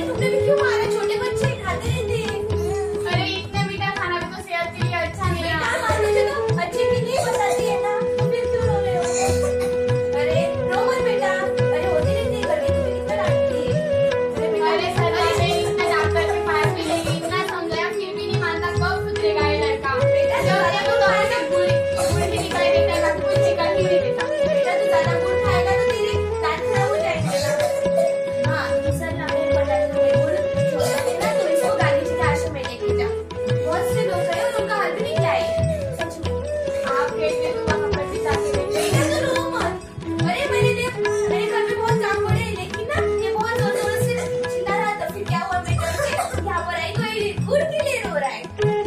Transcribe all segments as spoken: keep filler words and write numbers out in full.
तुमने भी क्यों मारा? छोटे बच्चे खाते रहते हैं। अरे इतना मीठा खाना भी तो सेहत के लिए अच्छा नहीं है। तो अच्छे के लिए बताती है ना, तो फिर क्यों रो रहे हो? अरे रो मत बेटा, अरे होती रहती है घर में, तुम्हें कितना डांटती है। अरे सर मैं इतना डॉक्टर के पास भी गई, इतना समझाया फिर भी नहीं मानता। कब सुधरेगा ये लड़का? बेटा जब देखो तो ऐसे गुड़ गुड़ की निकाल देता है, कुछ निकाल ही नहीं देता। बेटा तू ज्यादा गुड़ खाएगा तो तेरे दांत खराब हो जाएंगे ना। हाँ सर ना गुड़ बता दो, गुड़ छोटा देना तो इसको गांधी जी के आश्रम में लेके जा। बहुत से लोग गए और उनका हाल भी नहीं किया है। सच में आप कहते तो वहाँ पर भी जाके देखते। बेटा तो रो मत। अरे मेरे लिए मेरे घर में बहुत काम पड़े, लेकिन ना ये बहुत जोर जोर से चिल्ला रहा था। फिर क्या हुआ बेटा से यहाँ पर आई तो ये गुड़ के लिए रो रहा है।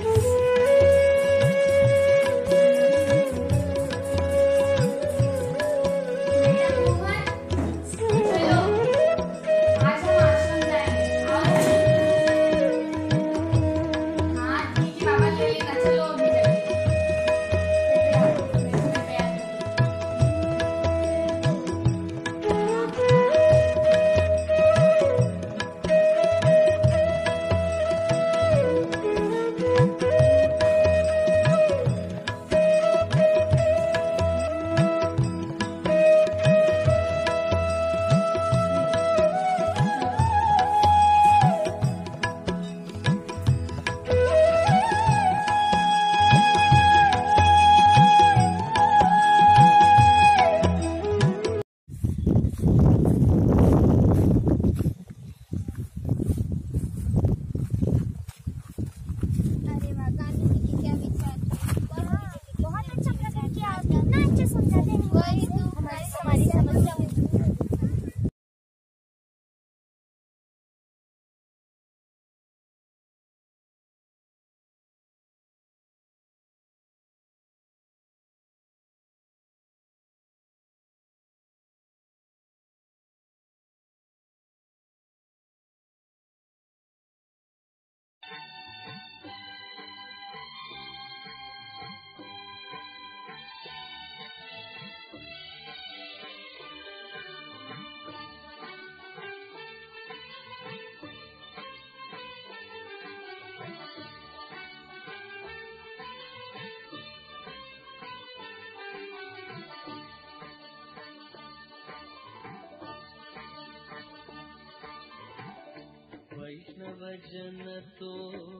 वैष्णव जन तो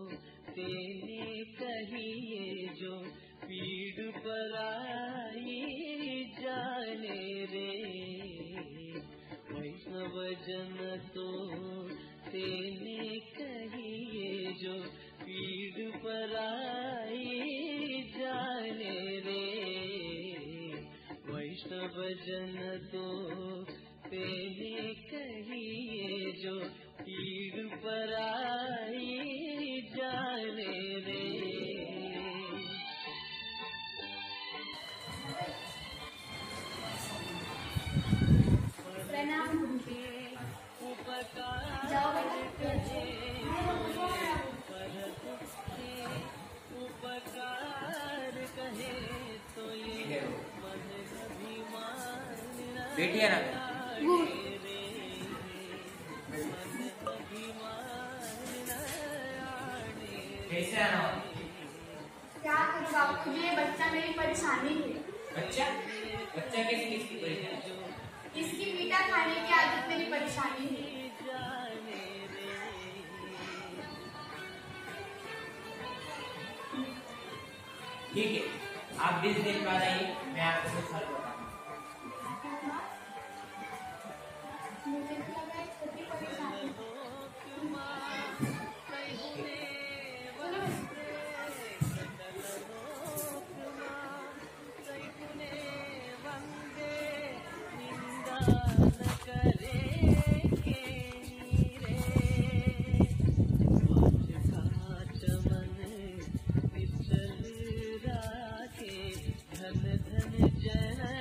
तेने कहिए जो पीड़ पराई जाने रे। वैष्णव जन तो तेने कहिए जो पीड़ पराई जाने रे। वैष्णव जन तो तेने कहिए जो पीड़ पराई जाने रे। प्रणाम उपकार कहे उपकार कहे तो ये मन अभिमान बेटिया ना कैसे आना? क्या करूँ बापू जी, ये बच्चा मेरी परेशानी है। बच्चा बच्चा कैसे किसकी परेशानी? इसकी मीठा खाने की आदत मेरी परेशानी है। ठीक है, आप बीस दिन बाद आइए, मैं आपको कुछ हल बताऊंगा। मुझे तो लगा एक छोटी परेशानी। धन धन जन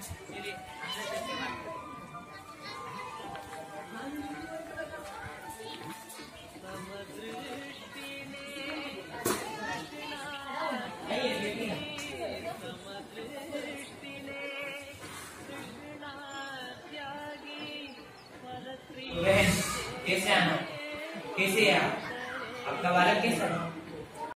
चलिए अंदर चल के बात करते हैं। आइए बैठिए। तो बहन कैसे आना कैसे आप आपका बालक कैसा है?